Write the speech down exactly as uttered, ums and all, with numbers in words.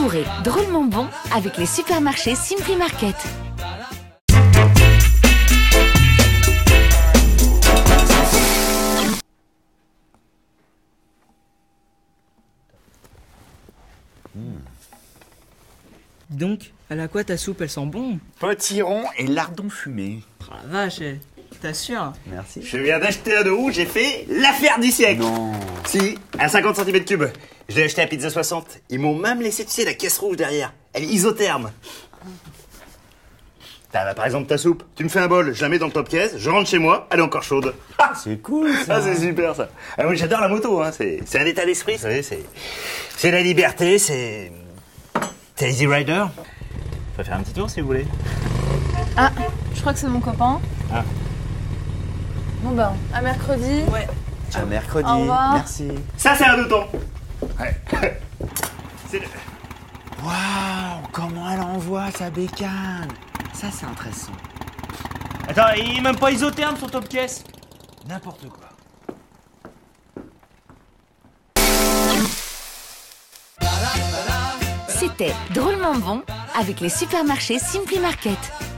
Savourez drôlement bon avec les supermarchés Simply Market. Donc, elle a quoi ta soupe? Elle sent bon? Potiron et lardon fumé. Oh la vache, eh. T'assures? Merci. Je viens d'acheter un de rouge, j'ai fait l'affaire du siècle. Non. Si, à cinquante centimètres cubes. Je l'ai acheté à Pizza soixante. Ils m'ont même laissé, tu sais, la caisse rouge derrière. Elle est isotherme. T'as, bah, par exemple, ta soupe. Tu me fais un bol, je la mets dans le top caisse, je rentre chez moi, elle est encore chaude. Ah, C'est cool ça. ah, c'est super ça. Ah, moi, j'adore la moto, hein. C'est, c'est un état d'esprit, vous savez, c'est, c'est la liberté, c'est, c'est Easy Rider. On peut faire un petit tour si vous voulez. Ah, je crois que c'est mon copain. Ah. Bon ben, à mercredi. Ouais. À mercredi. Au revoir. Merci. Ça, c'est un deux temps. Ouais. C'est le... Waouh, comment elle envoie sa bécane. Ça, c'est intéressant. Attends, il est même pas isotherme son top caisse. N'importe quoi. C'était drôlement bon avec les supermarchés Simply Market.